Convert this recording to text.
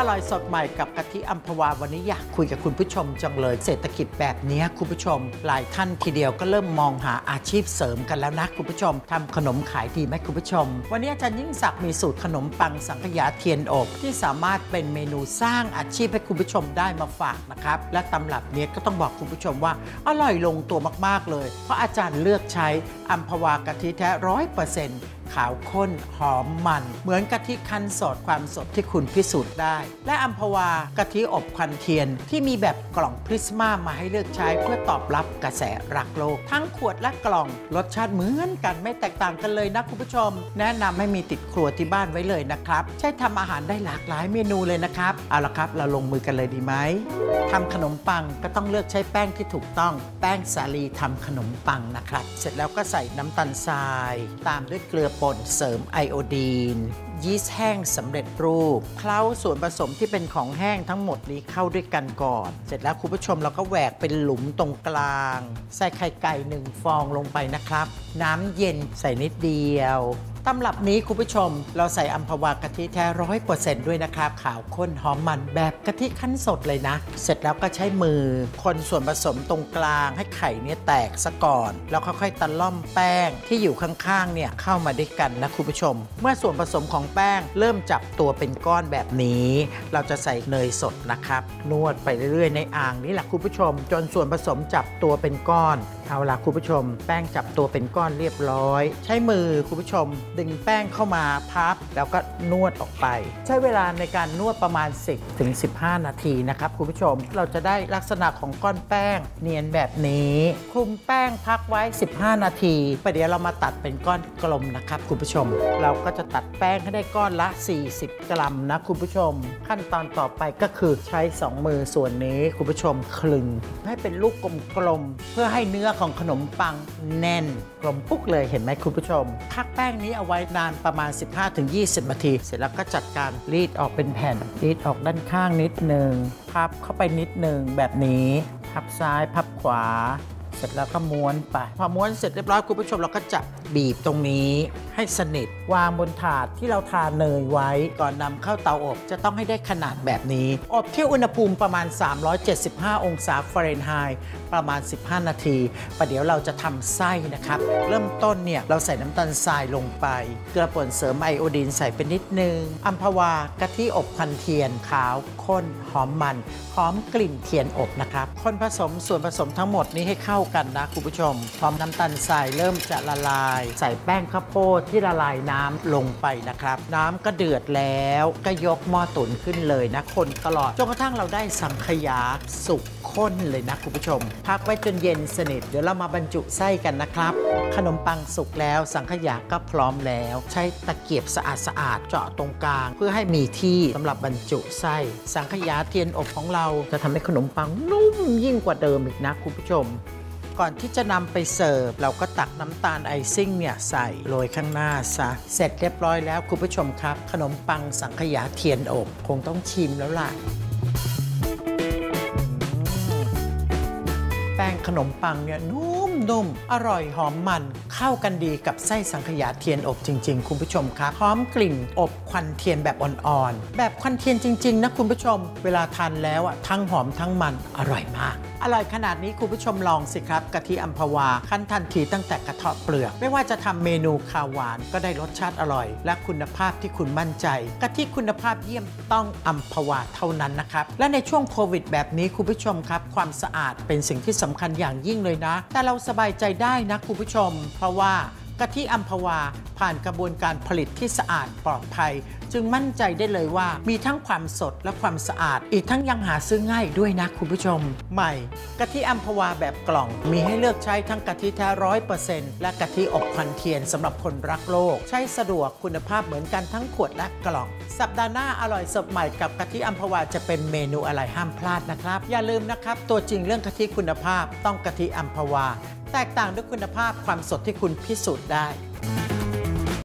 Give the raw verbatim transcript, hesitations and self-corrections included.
ร่อยสดใหม่กับกะทิอัมพวาวันนี้อยากคุยกับคุณผู้ชมจังเลยเศรษฐกิจแบบนี้คุณผู้ชมหลายท่านทีเดียวก็เริ่มมองหาอาชีพเสริมกันแล้วนะคุณผู้ชมทำขนมขายดีไหมคุณผู้ชมวันนี้อาจารย์ยิ่งศักดิ์มีสูตรขนมปังสังขยาเทียนอบที่สามารถเป็นเมนูสร้างอาชีพให้คุณผู้ชมได้มาฝากนะครับและตำรับนี้ก็ต้องบอกคุณผู้ชมว่าอร่อยลงตัวมากๆเลยเพราะอาจารย์เลือกใช้อัมพวากะทิแท้ร้อยเปอร์เซ็นต์ขาวข้นหอมมันเหมือนกะทิคั้นสดความสดที่คุณพิสูจน์ได้และอัมพวากะทิอบควันเทียนที่มีแบบกล่องพริสมามาให้เลือกใช้เพื่อตอบรับกระแสรักโลกทั้งขวดและกล่องรสชาติเหมือนกันไม่แตกต่างกันเลยนะคุณผู้ชมแนะนำให้มีติดครัวที่บ้านไว้เลยนะครับใช้ทำอาหารได้หลากหลายเมนูเลยนะครับเอาละครับเราลงมือกันเลยดีไหมทำขนมปังก็ต้องเลือกใช้แป้งที่ถูกต้องแป้งสาลีทำขนมปังนะครับเสร็จแล้วก็ใส่น้ำตาลทรายตามด้วยเกลือป่นเสริมไอโอดีนยีสต์แห้งสำเร็จรูปเคล้าส่วนผสมที่เป็นของแห้งทั้งหมดนี้เข้าด้วยกันก่อนเสร็จแล้วคุณผู้ชมเราก็แหวกเป็นหลุมตรงกลางใส่ไข่ไก่หนึ่งฟองลงไปนะครับน้ำเย็นใส่นิดเดียวตำรับนี้คุณผู้ชมเราใส่อัมพวากะทิแท้ร้อยเปอร์เซ็นต์ด้วยนะครับขาวข้นหอมมันแบบกะทิคั้นสดเลยนะเสร็จแล้วก็ใช้มือคนส่วนผสมตรงกลางให้ไข่เนี่ยแตกซะก่อนแล้วค่อยๆตะล่อมแป้งที่อยู่ข้างๆเนี่ยเข้ามาด้วยกันนะคุณผู้ชมเมื่อส่วนผสมของแป้งเริ่มจับตัวเป็นก้อนแบบนี้เราจะใส่เนยสดนะครับนวดไปเรื่อยๆในอ่างนี่แหละคุณผู้ชมจนส่วนผสมจับตัวเป็นก้อนเอาล่ะคุณผู้ชมแป้งจับตัวเป็นก้อนเรียบร้อยใช้มือคุณผู้ชมดึงแป้งเข้ามาพับแล้วก็นวดออกไปใช้เวลาในการนวดประมาณ สิบถึงสิบห้า นาทีนะครับคุณผู้ชมเราจะได้ลักษณะของก้อนแป้งเนียนแบบนี้คลุมแป้งพักไว้สิบห้านาทีประเดี๋ยวเรามาตัดเป็นก้อนกลมนะครับคุณผู้ชมเราก็จะตัดแป้งให้ได้ก้อนละสี่สิบกรัมนะคุณผู้ชมขั้นตอนต่อไปก็คือใช้สองมือส่วนนี้คุณผู้ชมคลึงให้เป็นลูกกลมๆเพื่อให้เนื้อของขนมปังแน่นกลมปุ๊กเลยเห็นไหมคุณผู้ชมพักแป้งนี้เอาไว้นานประมาณ สิบห้าถึงยี่สิบ นาทีเสร็จแล้วก็จัดการรีดออกเป็นแผ่นรีดออกด้านข้างนิดหนึ่งพับเข้าไปนิดหนึ่งแบบนี้พับซ้ายพับขวาเสร็จแล้วก็ม้วนไปพอม้วนเสร็จเรียบร้อยคุณผู้ชมเราก็จะบีบตรงนี้ให้สนิทวางบนถาดที่เราทาเนยไว้ก่อนนำเข้าเตาอบจะต้องให้ได้ขนาดแบบนี้อบที่อุณหภูมิประมาณสามร้อยเจ็ดสิบห้าองศาฟาเรนไฮต์ประมาณสิบห้านาทีประเดี๋ยวเราจะทำไส้นะครับเริ่มต้นเนี่ยเราใส่น้ำตาลทรายลงไปเกลือป่นเสริมไอโอดีนใส่ไปนิดนึงอัมพวากะทิอบควันเทียนขาวข้นหอมมันหอมกลิ่นเทียนอบนะครับคนผสมส่วนผสมทั้งหมดนี้ให้เข้ากันนะคุณผู้ชมพร้อมน้ำตาลทรายเริ่มจะละลายใส่แป้งข้าวโพดที่ละลายน้ำลงไปนะครับน้ำก็เดือดแล้วก็ยกหม้อตุ๋นขึ้นเลยนะคนตลอดจนกระทั่งเราได้สังขยาสุกข้นเลยนะคุณผู้ชมพักไว้จนเย็นสนิทเดี๋ยวเรามาบรรจุไส้กันนะครับขนมปังสุกแล้วสังขยาก็พร้อมแล้วใช้ตะเกียบสะอาดสะอาดเจาะตรงกลางเพื่อให้มีที่สำหรับบรรจุไส้สังขยาเทียนอบของเราจะทำให้ขนมปังนุ่มยิ่งกว่าเดิมอีกนะคุณผู้ชมก่อนที่จะนำไปเสิร์ฟเราก็ตักน้ำตาลไอซิ่งเนี่ยใส่โรยข้างหน้าซะเสร็จเรียบร้อยแล้วคุณผู้ชมครับขนมปังสังขยาเทียนอบคงต้องชิมแล้วล่ะแป้งขนมปังเนี่ยนุ่มๆอร่อยหอมมันเข้ากันดีกับไส้สังขยาเทียนอบจริงๆคุณผู้ชมครับหอมกลิ่นอบควันเทียนแบบอ่อนๆแบบควันเทียนจริงๆนะคุณผู้ชมเวลาทานแล้วอ่ะทั้งหอมทั้งมันอร่อยมากอร่อยขนาดนี้คุณผู้ชมลองสิครับกะทิอัมพวาคั้นทันทีตั้งแต่กระเทาะเปลือกไม่ว่าจะทำเมนูข้าวหวานก็ได้รสชาติอร่อยและคุณภาพที่คุณมั่นใจกะทิคุณภาพเยี่ยมต้องอัมพวาเท่านั้นนะครับและในช่วงโควิดแบบนี้คุณผู้ชมครับความสะอาดเป็นสิ่งที่สำคัญอย่างยิ่งเลยนะแต่เราสบายใจได้นะคุณผู้ชมเพราะว่ากะทิอัมพวาผ่านกระบวนการผลิตที่สะอาดปลอดภัยจึงมั่นใจได้เลยว่ามีทั้งความสดและความสะอาดอีกทั้งยังหาซื้อง่ายด้วยนะคุณผู้ชมใหม่กะทิอัมพวาแบบกล่องมีให้เลือกใช้ทั้งกะทิแท้ร้อยเปอร์เซ็นต์และกะทิอบควันเทียนสำหรับคนรักโลกใช้สะดวกคุณภาพเหมือนกันทั้งขวดและกล่องสัปดาห์หน้าอร่อยสดใหม่กับกะทิอัมพวาจะเป็นเมนูอะไรห้ามพลาดนะครับอย่าลืมนะครับตัวจริงเรื่องกะทิคุณภาพต้องกะทิอัมพวาแตกต่างด้วยคุณภาพความสดที่คุณพิสูจน์ได้